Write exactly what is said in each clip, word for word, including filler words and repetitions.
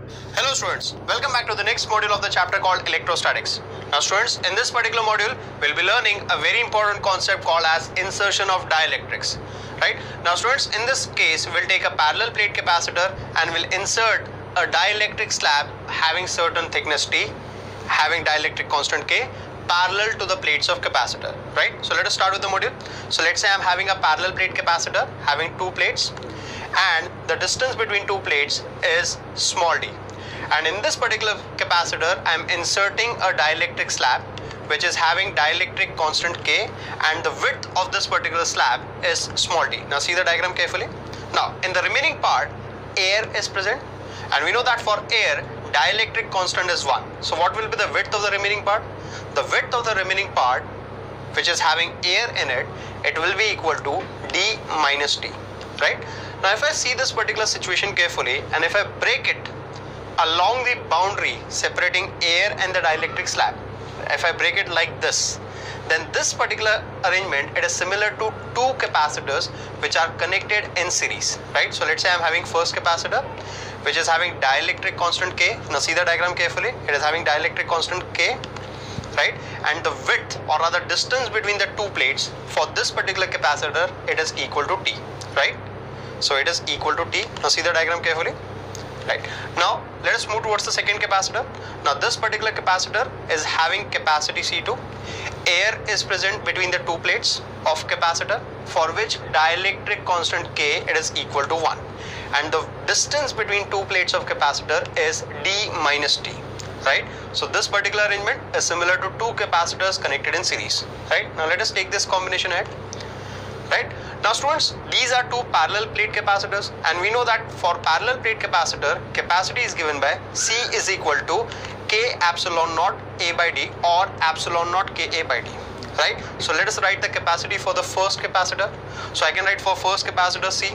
Hello students, welcome back to the next module of the chapter called electrostatics. Now students, in this particular module, we'll be learning a very important concept called as insertion of dielectrics. Right? Now students, in this case, we'll take a parallel plate capacitor and we'll insert a dielectric slab having certain thickness T, having dielectric constant K, parallel to the plates of capacitor. Right? So let us start with the module. So let's say I'm having a parallel plate capacitor having two plates, and the distance between two plates is small d. And in this particular capacitor, I'm inserting a dielectric slab which is having dielectric constant K, and the width of this particular slab is small d. Now see the diagram carefully. Now in the remaining part, air is present, and we know that for air, dielectric constant is one. So what will be the width of the remaining part? The width of the remaining part, which is having air in it, it will be equal to d minus t. Right? Now if I see this particular situation carefully, and if I break it along the boundary separating air and the dielectric slab, if I break it like this, then this particular arrangement, it is similar to two capacitors which are connected in series. Right? So let's say I'm having first capacitor which is having dielectric constant K. Now see the diagram carefully. It is having dielectric constant K. Right? And the width, or rather distance between the two plates for this particular capacitor, it is equal to T. Right? So it is equal to T. Now see the diagram carefully. Right. Now let us move towards the second capacitor. Now this particular capacitor is having capacity C two. Air is present between the two plates of capacitor, for which dielectric constant K, it is equal to one. And the distance between two plates of capacitor is d minus t. Right. So this particular arrangement is similar to two capacitors connected in series. Right. Now let us take this combination ahead. Right. Now students, these are two parallel plate capacitors, and we know that for parallel plate capacitor, capacity is given by C is equal to K epsilon naught A by D, or epsilon naught K A by D. Right? So let us write the capacity for the first capacitor. So I can write for first capacitor C,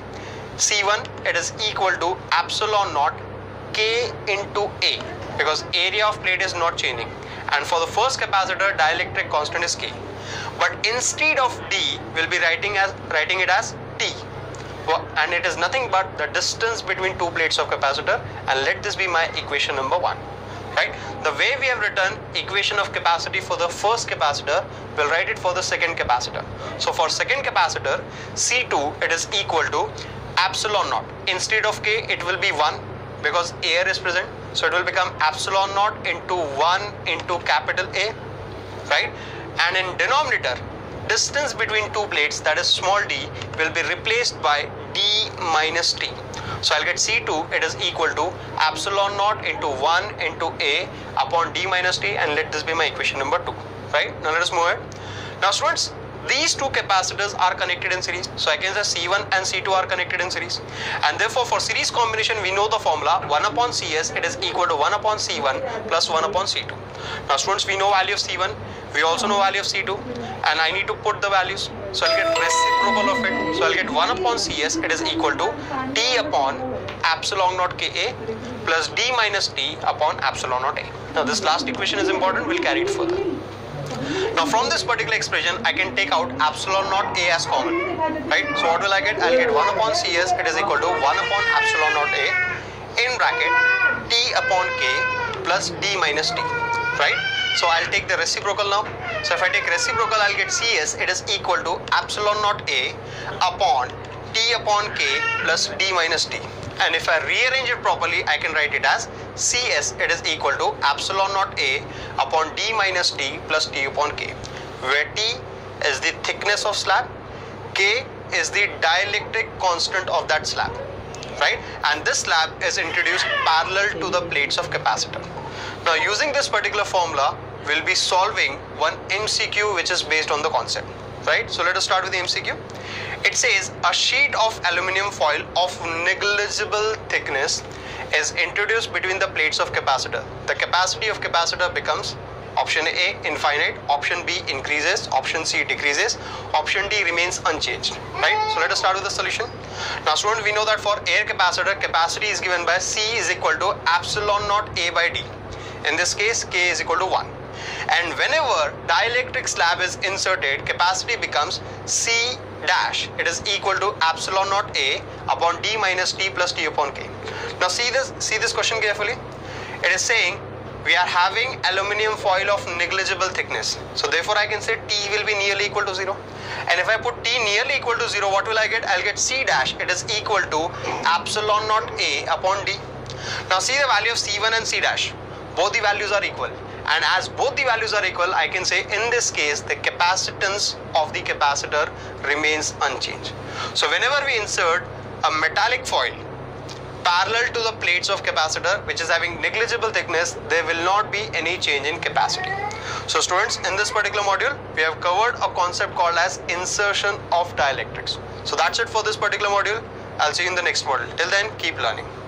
C one, it is equal to epsilon naught K into A, because area of plate is not changing. And for the first capacitor, dielectric constant is K. But instead of D, we'll be writing as writing it as T, and it is nothing but the distance between two plates of capacitor, and let this be my equation number one. Right? The way we have written equation of capacity for the first capacitor, we'll write it for the second capacitor. So for second capacitor, C two, it is equal to epsilon naught. Instead of K, it will be one, because air is present. So it will become epsilon naught into one into capital A. Right? And in denominator, distance between two plates, that is small d, will be replaced by d minus t. So I'll get C two, it is equal to epsilon naught into one into A upon d minus t, and let this be my equation number two. Right? Now let us move ahead. Now students, these two capacitors are connected in series. So I can say C one and C two are connected in series. And therefore for series combination, we know the formula one upon C S, it is equal to one upon C one plus one upon C two. Now students, we know value of C one. We also know value of C two, and I need to put the values. So I'll get reciprocal of it. So I'll get one upon C S, it is equal to T upon epsilon naught K A plus D minus T upon epsilon naught A. Now this last equation is important, we'll carry it further. Now from this particular expression, I can take out epsilon naught A as common. Right? So what will I get? I'll get one upon C S, it is equal to one upon epsilon naught A in bracket T upon K plus D minus T. Right? So I'll take the reciprocal now. So if I take reciprocal, I'll get C S, it is equal to epsilon naught A upon T upon K plus D minus T. And if I rearrange it properly, I can write it as C S, it is equal to epsilon naught A upon D minus T plus T upon K, where T is the thickness of slab, K is the dielectric constant of that slab. Right? And this slab is introduced parallel to the plates of capacitor. Now using this particular formula, we'll be solving one M C Q which is based on the concept. Right? So let us start with the M C Q. It says a sheet of aluminum foil of negligible thickness is introduced between the plates of capacitor. The capacity of capacitor becomes option A infinite, option B increases, option C decreases, option D remains unchanged. Right? So let us start with the solution. Now students, we know that for air capacitor, capacity is given by C is equal to epsilon naught A by D. In this case, K is equal to one. And whenever dielectric slab is inserted, capacity becomes C dash, it is equal to epsilon naught A upon D minus T plus T upon K. Now see this, see this question carefully. It is saying we are having aluminium foil of negligible thickness. So therefore I can say T will be nearly equal to zero. And if I put T nearly equal to zero, what will I get? I'll get C dash. It is equal to epsilon naught A upon D. Now see the value of C one and C dash. Both the values are equal. And as both the values are equal, I can say in this case, the capacitance of the capacitor remains unchanged. So whenever we insert a metallic foil parallel to the plates of capacitor which is having negligible thickness, there will not be any change in capacity. So students, in this particular module, we have covered a concept called as insertion of dielectrics. So that's it for this particular module. I'll see you in the next module. Till then, keep learning.